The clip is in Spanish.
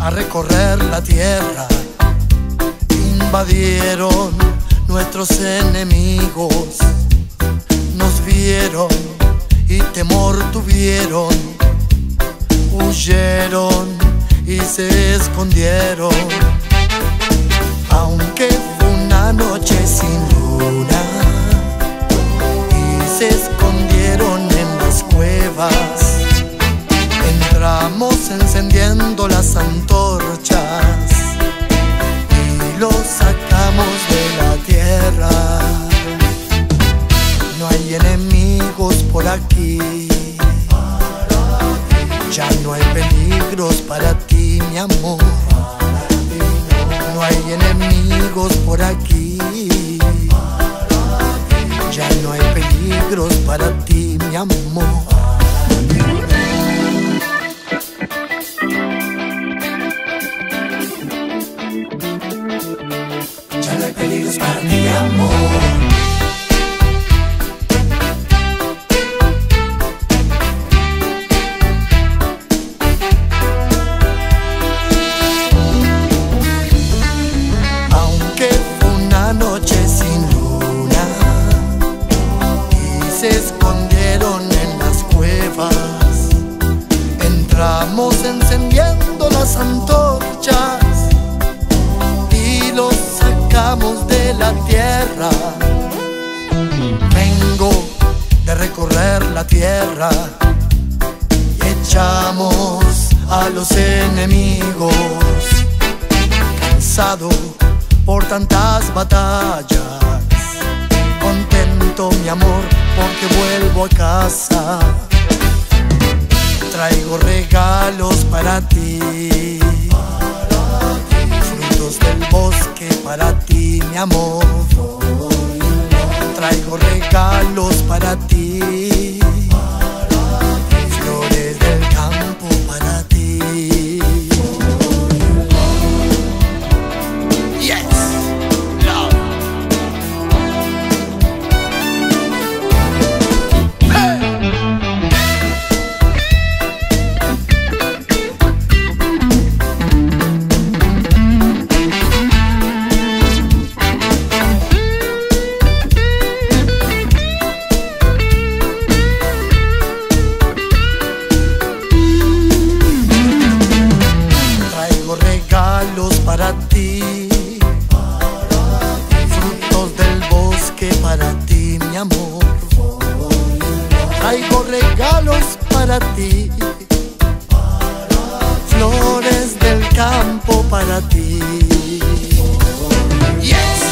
a recorrer la tierra. Invadieron nuestros enemigos, nos vieron y temor tuvieron, huyeron y se escondieron. Aunque fue una noche sin luna y se escondieron en las cuevas, entramos encendiendo las antorchas y los sacamos de la tierra. No hay enemigos por aquí, ya no hay peligros para ti, mi amor. No hay enemigos por aquí, ya no hay peligros para ti, mi amor. Ya no hay peligros para ti, mi amor. Noche sin luna y se escondieron en las cuevas, entramos encendiendo las antorchas y los sacamos de la tierra. Vengo de recorrer la tierra y echamos a los enemigos. Cansado por tantas batallas, contento, mi amor, porque vuelvo a casa. Traigo regalos para ti, frutos del bosque para ti, mi amor. Traigo regalos para ti, flores del campo para ti. Para ti, frutos del bosque para ti, mi amor. Traigo regalos para ti, flores del campo para ti. Yes.